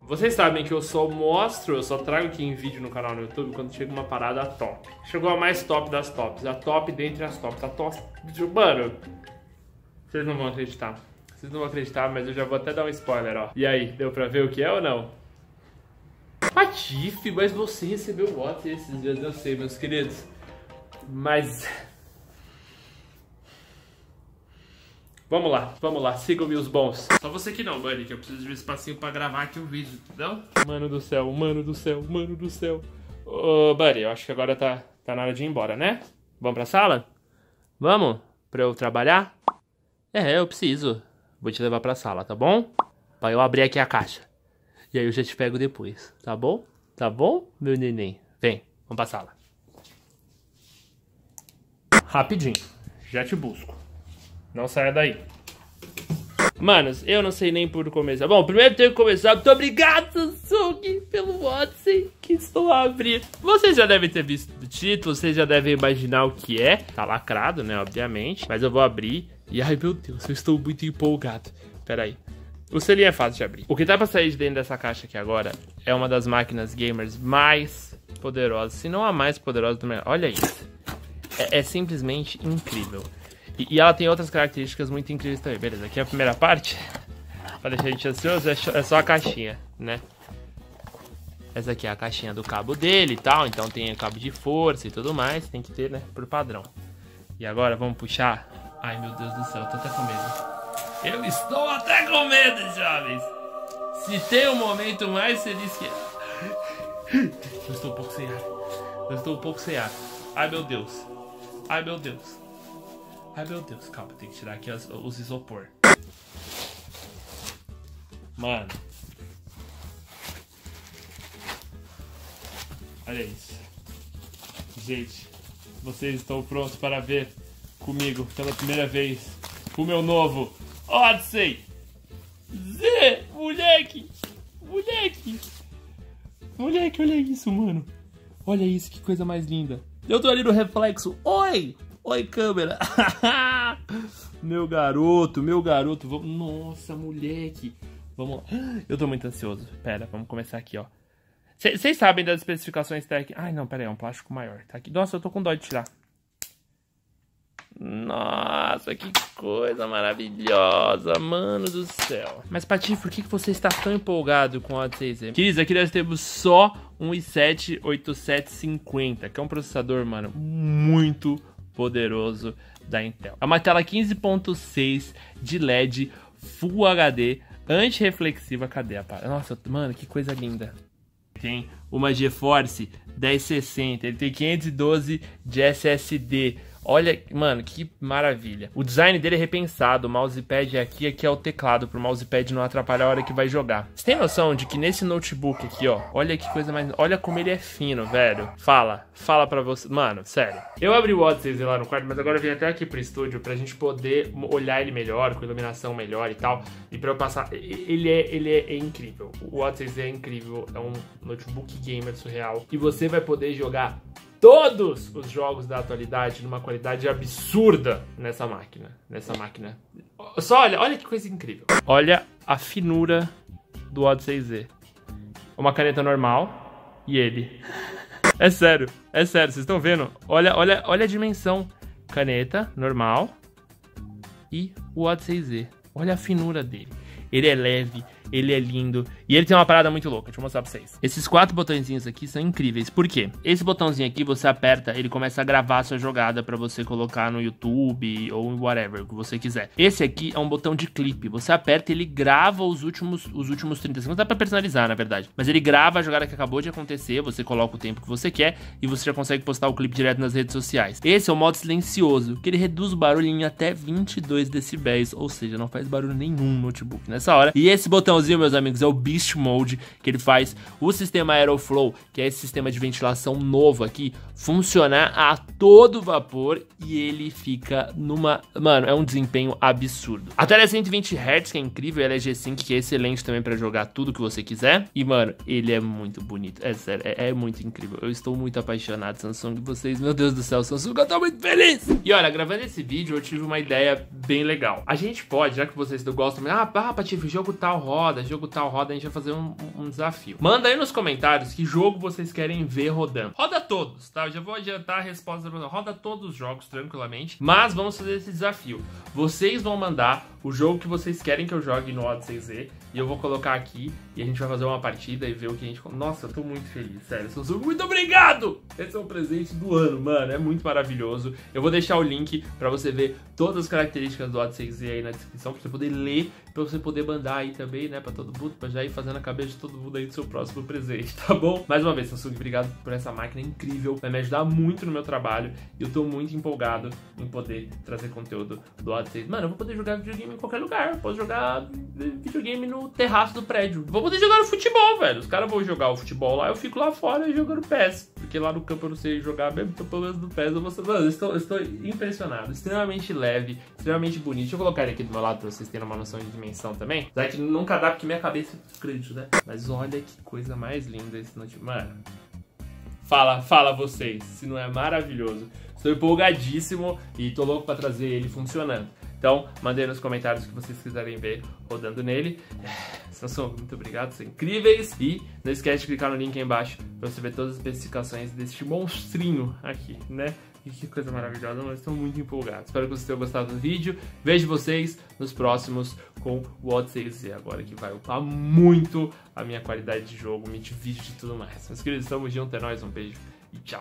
Vocês sabem que eu só trago aqui em vídeo no canal no YouTube quando chega uma parada top. Chegou a mais top das tops, a top dentre as tops, a top... Mano, vocês não vão acreditar. Vocês não vão acreditar, mas eu já vou até dar um spoiler, ó. E aí, deu pra ver o que é ou não? Patife, mas você recebeu o WhatsApp esses dias, eu sei, meus queridos. Mas... Vamos lá, sigam-me os bons. Só você que não, Bunny, que eu preciso de um espacinho pra gravar aqui um vídeo, entendeu? Mano do céu, mano do céu, mano do céu. Ô, Bunny, eu acho que agora tá na hora de ir embora, né? Vamos pra sala? Vamos? Pra eu trabalhar? É, eu preciso. Vou te levar pra sala, tá bom? Pra eu abrir aqui a caixa. E aí eu já te pego depois, tá bom? Tá bom, meu neném? Vem, vamos pra sala. Rapidinho, já te busco. Não saia daí. Manos, eu não sei nem por começar. Bom, primeiro tenho que começar. Muito obrigado, Samsung, pelo WhatsApp que estou a abrir. Vocês já devem ter visto o título, vocês já devem imaginar o que é. Tá lacrado, né, obviamente. Mas eu vou abrir. E ai, meu Deus, eu estou muito empolgado. Pera aí. O selinho é fácil de abrir. O que tá pra sair de dentro dessa caixa aqui agora é uma das máquinas gamers mais poderosas, se não a mais poderosa do mercado. Olha isso. É simplesmente incrível. E ela tem outras características muito incríveis também. Beleza, aqui é a primeira parte. Pra deixar a gente ansioso, é só a caixinha, né? Essa aqui é a caixinha do cabo dele e tal. Então tem o cabo de força e tudo mais. Tem que ter, né? Por padrão. E agora vamos puxar. Ai, meu Deus do céu, eu tô até com medo. Eu estou até com medo, jovens. Se tem um momento mais feliz que... Eu estou um pouco sem ar. Eu estou um pouco sem ar. Ai, meu Deus. Ai, meu Deus. Ai, meu Deus, calma, tem que tirar aqui os isopor. Mano. Olha isso. Gente, vocês estão prontos para ver comigo pela primeira vez o meu novo Odyssey Z, moleque. Moleque. Moleque, olha isso, mano. Olha isso, que coisa mais linda. Eu tô ali no reflexo. Oi! Oi, câmera. Meu garoto, meu garoto. Nossa, moleque. Vamos lá. Eu tô muito ansioso. Pera, vamos começar aqui, ó. Vocês sabem das especificações técnicas. Ai, não, pera aí, é um plástico maior. Tá aqui. Nossa, eu tô com dó de tirar. Nossa, que coisa maravilhosa, mano do céu. Mas, Patife, por que você está tão empolgado com o Odyssey Z? Queridos, aqui nós temos só um i7-8750, que é um processador, mano, muito poderoso da Intel. É uma tela 15.6 de LED Full HD, antirreflexiva. Cadê a parada? Nossa, mano, que coisa linda. Tem uma GeForce 1060, ele tem 512 de SSD. Olha, mano, que maravilha. O design dele é repensado, o mousepad aqui é o teclado, pro mousepad não atrapalhar a hora que vai jogar. Você tem noção de que nesse notebook aqui, ó, olha que coisa mais... Olha como ele é fino, velho. Fala pra você. Mano, sério. Eu abri o Odyssey lá no quarto, mas agora eu vim até aqui pro estúdio pra gente poder olhar ele melhor, com iluminação melhor e tal. E pra eu passar... Ele é incrível. O Odyssey é incrível, é um notebook gamer surreal. E você vai poder jogar todos os jogos da atualidade numa qualidade absurda nessa máquina. Só olha que coisa incrível. Olha a finura do Odyssey Z. Uma caneta normal e ele. É sério, vocês estão vendo? Olha a dimensão. Caneta normal e o Odyssey Z. Olha a finura dele. Ele é leve, ele é lindo e ele tem uma parada muito louca, deixa eu mostrar pra vocês. Esses 4 botõezinhos aqui são incríveis, por quê? Esse botãozinho aqui você aperta, ele começa a gravar a sua jogada pra você colocar no YouTube ou em whatever, o que você quiser. Esse aqui é um botão de clipe, você aperta e ele grava os últimos 30 segundos, dá pra personalizar na verdade, mas ele grava a jogada que acabou de acontecer, você coloca o tempo que você quer e você já consegue postar o clipe direto nas redes sociais. Esse é o modo silencioso, que ele reduz o barulho em até 22 decibéis, ou seja, não faz barulho nenhum no notebook nessa hora. E esse botãozinho, meus amigos, é o Beast Mode, que ele faz o sistema Aeroflow, que é esse sistema de ventilação novo aqui, funcionar a todo vapor e ele fica numa... Mano, é um desempenho absurdo. A tela é 120 Hz, que é incrível, ela é G-Sync, que é excelente também pra jogar tudo que você quiser. E, mano, ele é muito bonito, é sério, é muito incrível. Eu estou muito apaixonado, Samsung, vocês, meu Deus do céu, Samsung, eu tô muito feliz! E olha, gravando esse vídeo, eu tive uma ideia bem legal. A gente pode, já que vocês não gostam, Patife, o jogo tal roda, roda, jogo tal roda, a gente vai fazer um desafio. Manda aí nos comentários que jogo vocês querem ver rodando. Roda todos, tá? Eu já vou adiantar a resposta. Roda todos os jogos tranquilamente, mas vamos fazer esse desafio. Vocês vão mandar o jogo que vocês querem que eu jogue no Odyssey Z e eu vou colocar aqui e a gente vai fazer uma partida e ver o que a gente... Nossa, eu tô muito feliz, sério. Muito obrigado! Esse é o presente do ano, mano. É muito maravilhoso. Eu vou deixar o link pra você ver todas as características do Odyssey Z aí na descrição, pra você poder ler, pra você poder mandar aí também, né, pra todo mundo, pra já ir fazendo a cabeça de todo mundo aí do seu próximo presente, tá bom? Mais uma vez, Samsung, obrigado por essa máquina incrível. Vai me ajudar muito no meu trabalho e eu tô muito empolgado em poder trazer conteúdo do Odyssey. Mano, eu vou poder jogar videogame em qualquer lugar. Eu posso jogar videogame no terraço do prédio. Vou poder jogar no futebol, velho. Os caras vão jogar o futebol lá, eu fico lá fora jogando PES. Porque lá no campo eu não sei jogar mesmo, então pelo menos no PES eu vou... Mano, eu estou impressionado. Extremamente leve, extremamente bonito. Deixa eu colocar ele aqui do meu lado pra vocês terem uma noção de dimensão também. Apesar que nunca dá porque minha cabeça é crédito, né? Mas olha que coisa mais linda esse notebook. Mano, fala vocês, se não é maravilhoso. Estou empolgadíssimo e tô louco pra trazer ele funcionando. Então, mandem nos comentários o que vocês quiserem ver rodando nele. Samsung, muito obrigado, são incríveis. E não esquece de clicar no link aí embaixo pra você ver todas as especificações deste monstrinho aqui, né? E que coisa maravilhosa, mas estou muito empolgado. Espero que vocês tenham gostado do vídeo. Vejo vocês nos próximos com o Odyssey Z, agora que vai upar muito a minha qualidade de jogo, de vídeo e tudo mais. Meus queridos, estamos juntos, é nóis, um beijo e tchau.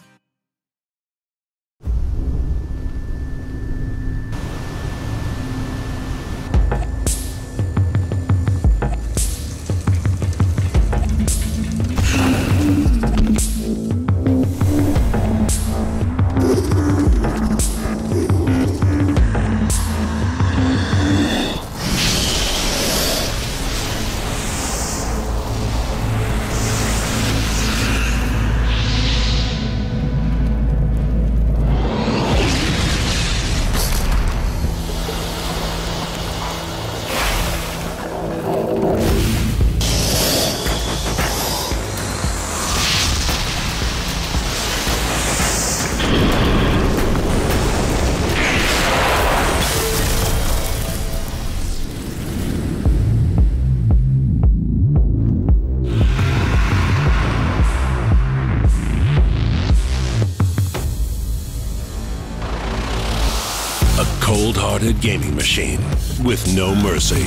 Cold-hearted gaming machine with no mercy.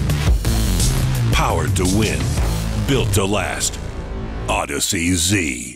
Powered to win, built to last. Odyssey Z.